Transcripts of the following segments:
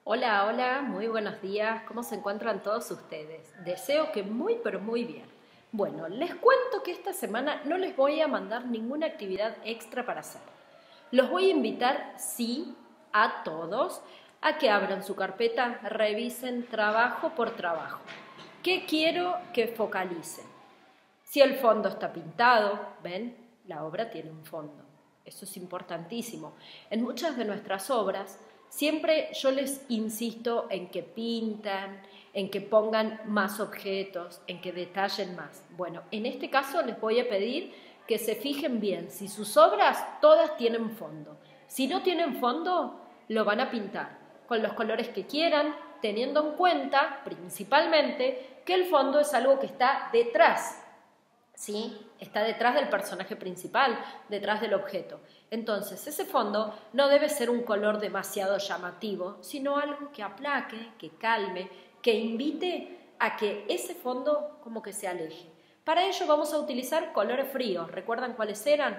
Hola, hola, muy buenos días. ¿Cómo se encuentran todos ustedes? Deseo que muy, pero muy bien. Bueno, les cuento que esta semana no les voy a mandar ninguna actividad extra para hacer. Los voy a invitar, sí, a todos, a que abran su carpeta, revisen trabajo por trabajo. ¿Qué quiero que focalicen? Si el fondo está pintado, ¿ven? La obra tiene un fondo. Eso es importantísimo. En muchas de nuestras obras, siempre yo les insisto en que pintan, en que pongan más objetos, en que detallen más. Bueno, en este caso les voy a pedir que se fijen bien si sus obras todas tienen fondo. Si no tienen fondo, lo van a pintar con los colores que quieran, teniendo en cuenta principalmente que el fondo es algo que está detrás. ¿Sí? Está detrás del personaje principal, detrás del objeto. Entonces, ese fondo no debe ser un color demasiado llamativo, sino algo que aplaque, que calme, que invite a que ese fondo como que se aleje. Para ello vamos a utilizar colores fríos. ¿Recuerdan cuáles eran?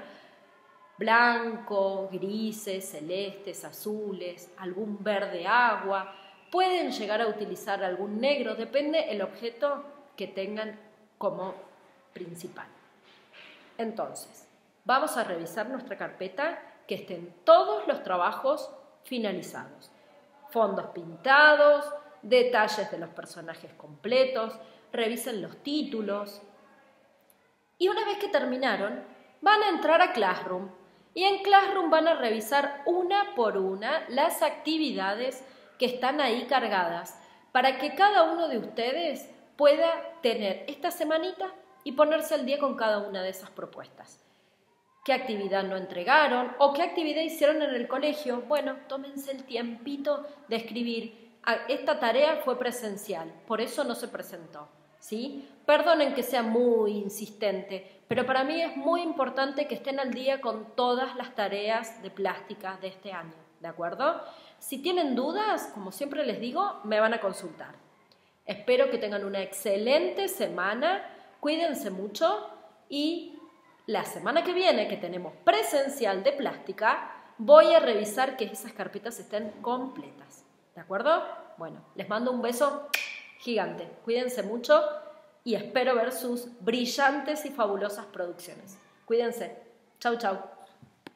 Blanco, grises, celestes, azules, algún verde agua. Pueden llegar a utilizar algún negro, depende el objeto que tengan como principal. Entonces, vamos a revisar nuestra carpeta, que estén todos los trabajos finalizados. Fondos pintados, detalles de los personajes completos, revisen los títulos. Y una vez que terminaron, van a entrar a Classroom. Y en Classroom van a revisar una por una las actividades que están ahí cargadas para que cada uno de ustedes pueda tener esta semanita y ponerse al día con cada una de esas propuestas. ¿Qué actividad no entregaron? ¿O qué actividad hicieron en el colegio? Bueno, tómense el tiempito de escribir. Esta tarea fue presencial, por eso no se presentó. ¿Sí? Perdonen que sea muy insistente, pero para mí es muy importante que estén al día con todas las tareas de plástica de este año, ¿de acuerdo? Si tienen dudas, como siempre les digo, me van a consultar. Espero que tengan una excelente semana. Cuídense mucho y la semana que viene, que tenemos presencial de plástica, voy a revisar que esas carpetas estén completas. ¿De acuerdo? Bueno, les mando un beso gigante. Cuídense mucho y espero ver sus brillantes y fabulosas producciones. Cuídense. Chau, chau.